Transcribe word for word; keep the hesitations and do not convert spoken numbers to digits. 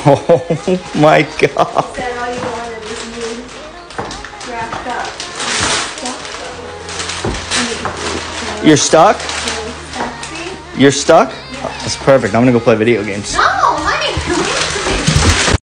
Oh my god. Said all you wanted was me wrapped up. You're stuck? Really sexy. You're stuck? Oh, that's perfect. I'm gonna go play video games. No,